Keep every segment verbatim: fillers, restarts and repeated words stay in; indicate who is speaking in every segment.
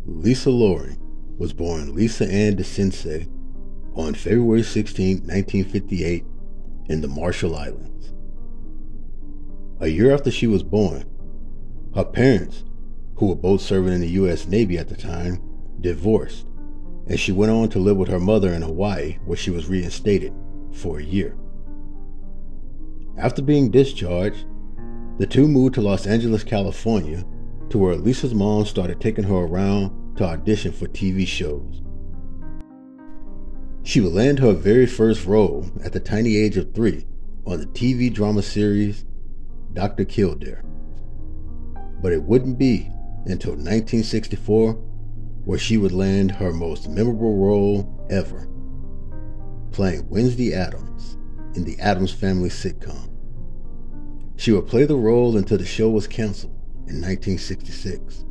Speaker 1: Lisa Loring was born Lisa Ann DeCinces on February sixteenth, nineteen fifty-eight in the Marshall Islands. A year after she was born, her parents, who were both serving in the U S Navy at the time, divorced, and she went on to live with her mother in Hawaii, where she was reinstated for a year. After being discharged, the two moved to Los Angeles, California, to where Lisa's mom started taking her around to audition for T V shows. She would land her very first role at the tiny age of three on the T V drama series Doctor Kildare. But it wouldn't be until nineteen sixty-four where she would land her most memorable role ever, playing Wednesday Addams in the Addams Family sitcom. She would play the role until the show was canceled in nineteen sixty-six.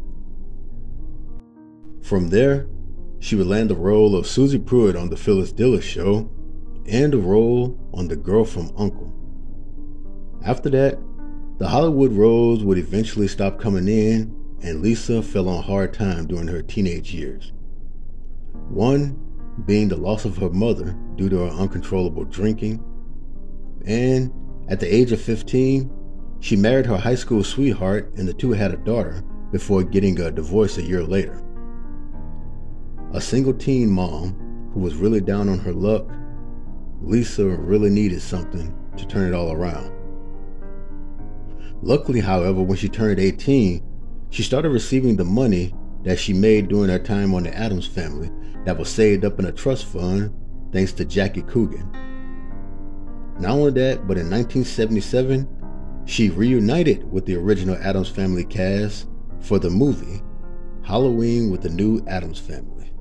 Speaker 1: From there, she would land the role of Susie Pruitt on The Phyllis Diller Show and a role on The Girl from U N C L E. After that, the Hollywood roles would eventually stop coming in, and Lisa fell on hard time during her teenage years. One being the loss of her mother due to her uncontrollable drinking, and at the age of fifteen, she married her high school sweetheart and the two had a daughter before getting a divorce a year later. A single teen mom who was really down on her luck, Lisa really needed something to turn it all around. Luckily, however, when she turned eighteen, she started receiving the money that she made during her time on the Addams Family that was saved up in a trust fund thanks to Jackie Coogan. Not only that, but in nineteen seventy-seven, she reunited with the original Addams Family cast for the movie Halloween with the New Addams Family.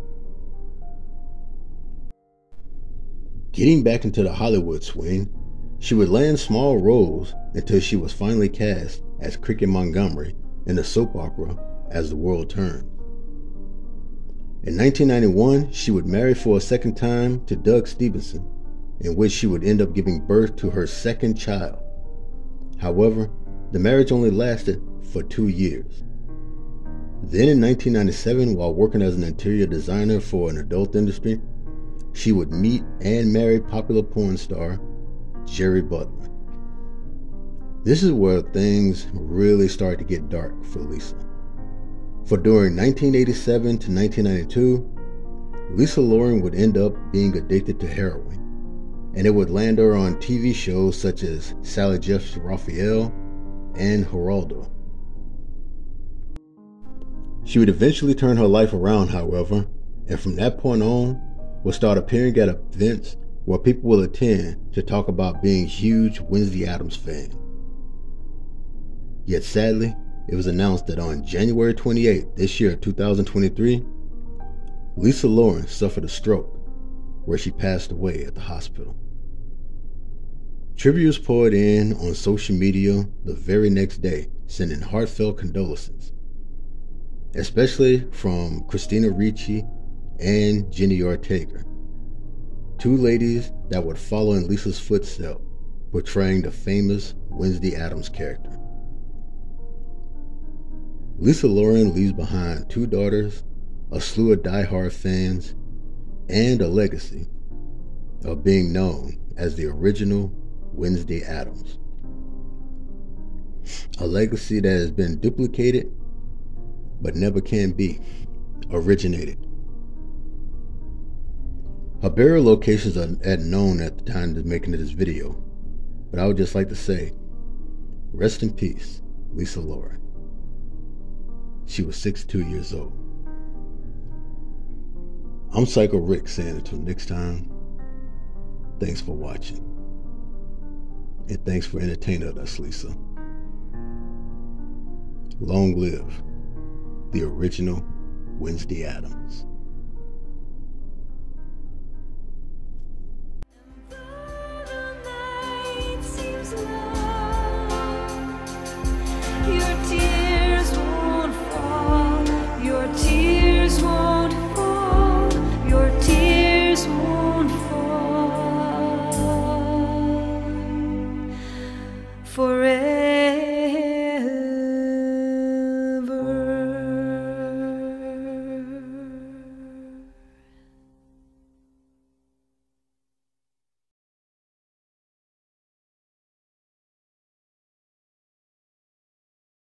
Speaker 1: Getting back into the Hollywood swing, she would land small roles until she was finally cast as Cricket Montgomery in the soap opera As the World Turns. In nineteen ninety-one, she would marry for a second time to Doug Stevenson, in which she would end up giving birth to her second child. However, the marriage only lasted for two years. Then in nineteen ninety-seven, while working as an interior designer for an adult industry, she would meet and marry popular porn star Jerry Butler. This is where things really started to get dark for Lisa. For during nineteen eighty-seven to nineteen ninety-two, Lisa Loring would end up being addicted to heroin, and it would land her on T V shows such as Sally Jeff's Raphael and Geraldo. She would eventually turn her life around, however, and from that point on, would start appearing at events where people will attend to talk about being huge Wednesday Addams fans. Yet sadly, it was announced that on January twenty-eighth this year, two thousand twenty-three, Lisa Loring suffered a stroke, where she passed away at the hospital. Tributes poured in on social media the very next day, sending heartfelt condolences, especially from Christina Ricci and Jenny Ortega, two ladies that would follow in Lisa's footsteps, portraying the famous Wednesday Addams character. Lisa Loring leaves behind two daughters, a slew of die-hard fans, and a legacy of being known as the original Wednesday Addams. A legacy that has been duplicated, but never can be originated. Her burial locations are unknown at the time of making this video, but I would just like to say, rest in peace, Lisa Loring. She was sixty-two years old. I'm Psycho Rick saying until next time, thanks for watching. And thanks for entertaining us, Lisa. Long live the original Wednesday Addams.
Speaker 2: You're